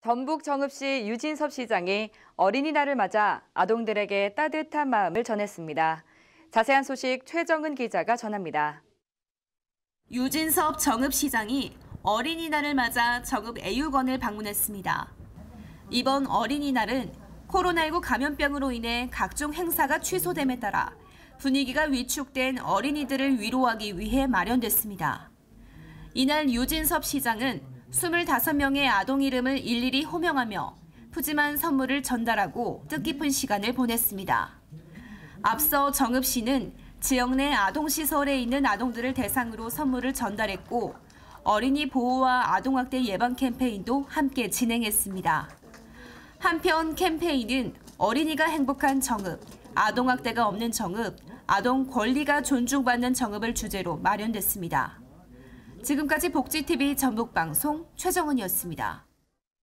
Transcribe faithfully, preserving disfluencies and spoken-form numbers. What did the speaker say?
전북 정읍시 유진섭 시장이 어린이날을 맞아 아동들에게 따뜻한 마음을 전했습니다. 자세한 소식 최정은 기자가 전합니다. 유진섭 정읍시장이 어린이날을 맞아 정읍 애육원을 방문했습니다. 이번 어린이날은 코로나십구 감염병으로 인해 각종 행사가 취소됨에 따라 분위기가 위축된 어린이들을 위로하기 위해 마련됐습니다. 이날 유진섭 시장은 스물다섯 명의 아동 이름을 일일이 호명하며 푸짐한 선물을 전달하고 뜻깊은 시간을 보냈습니다. 앞서 정읍시는 지역 내 아동시설에 있는 아동들을 대상으로 선물을 전달했고 어린이 보호와 아동학대 예방 캠페인도 함께 진행했습니다. 한편 캠페인은 어린이가 행복한 정읍, 아동학대가 없는 정읍, 아동 권리가 존중받는 정읍을 주제로 마련됐습니다. 지금까지 복지티비 전북방송 최정은이었습니다.